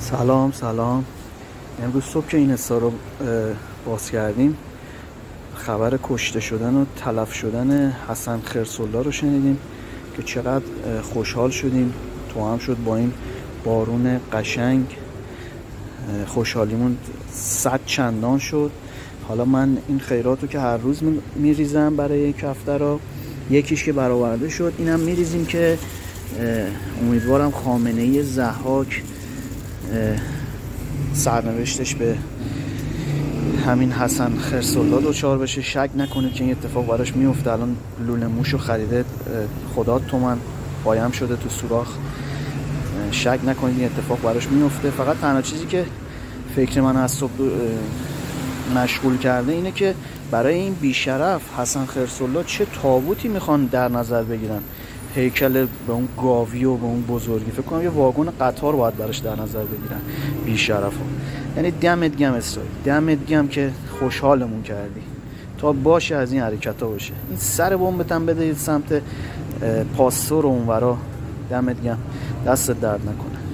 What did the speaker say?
سلام. امروز صبح که این حسا رو باز کردیم خبر کشته شدن و تلف شدن حسن خرس‌الله رو شنیدیم که چقدر خوشحال شدیم. تو هم شد با این بارون قشنگ، خوشحالیمون 100 چندان شد. حالا من این خیرات رو که هر روز میریزم برای یک هفته را، یکیش که برآورده شد اینم میریزیم که امیدوارم خامنه‌ای ضحاک سرنوشتش به همین حسن خرس‌الله دوچار بشه. شک نکنید که این اتفاق براش میفته. الان لوله موشو خریده خدا تومن قایم شده تو سوراخ. شک نکنید این اتفاق براش میفته. فقط تنها چیزی که فکر من از صبح مشغول کرده اینه که برای این بیشرف حسن خرس‌الله چه تابوتی میخوان در نظر بگیرن. هیکل به اون گاوی و به اون بزرگی، فکر کنم یه واگن قطار باید براش در نظر بگیرن بیشرفو. یعنی دمت گم اسرائیل، دمت گم که خوشحالمون کردی. تا باشه از این حرکت‌ها باشه. این سر بمبت هم بده سمت پاستور و اونورا. دمت گم، دست درد نکنه.